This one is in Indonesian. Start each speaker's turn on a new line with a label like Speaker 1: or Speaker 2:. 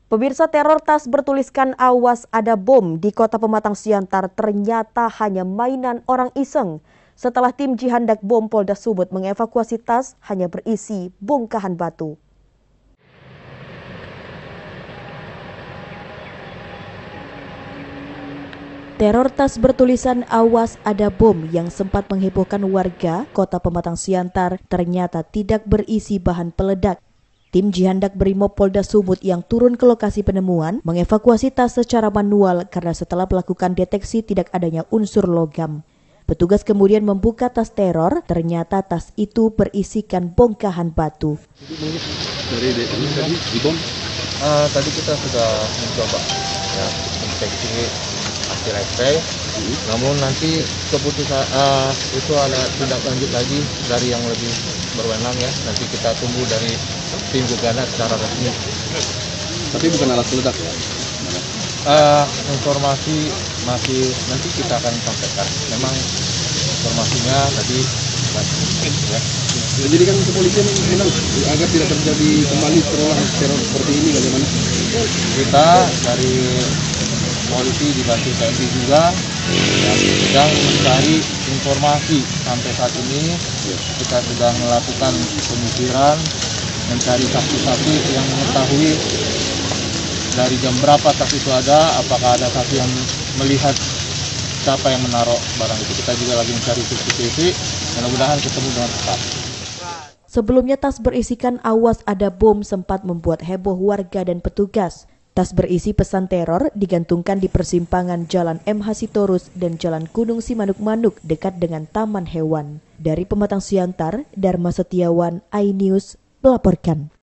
Speaker 1: Pemirsa, teror tas bertuliskan "Awas ada bom" di Kota Pematang Siantar ternyata hanya mainan orang iseng. Setelah tim Jihandak Bom Polda Sumut mengevakuasi tas hanya berisi bongkahan batu. Teror tas bertulisan "Awas ada bom" yang sempat menghebohkan warga Kota Pematang Siantar ternyata tidak berisi bahan peledak. Tim Jihandak Brimob Polda Sumut yang turun ke lokasi penemuan mengevakuasi tas secara manual karena setelah melakukan deteksi tidak adanya unsur logam. Petugas kemudian membuka tas teror, ternyata tas itu berisikan bongkahan batu.
Speaker 2: Dari tadi di bom?
Speaker 3: Tadi kita sudah mencoba ya inspeksi hasil X-ray, namun nanti keputusan itu ada tindak lanjut lagi dari yang lebih berwenang ya. Nanti kita tunggu dari tim gegana secara resmi.
Speaker 2: Tapi bukan alat peledak ya?
Speaker 3: Informasi masih nanti kita akan sampaikan. Memang informasinya tadi ya.
Speaker 2: Jadi kan kepolisian bilang agar tidak terjadi kembali terulang teror seperti ini, bagaimana?
Speaker 3: Kita dari polisi dibantu TNI juga sedang mencari informasi. Sampai saat ini kita sudah melakukan penyisiran, mencari saksi-saksi yang mengetahui dari jam berapa tas itu ada, apakah ada saksi yang melihat siapa yang menaruh barang itu. Kita juga lagi mencari CCTV, mudah-mudahan ketemu dengan cepat.
Speaker 1: Sebelumnya tas berisikan "Awas ada bom" sempat membuat heboh warga dan petugas. Tas berisi pesan teror digantungkan di persimpangan Jalan MH Sitorus dan Jalan Gunung Simanuk-Manuk dekat dengan Taman Hewan. Dari Pematang Siantar, Dharma Setiawan, iNews melaporkan.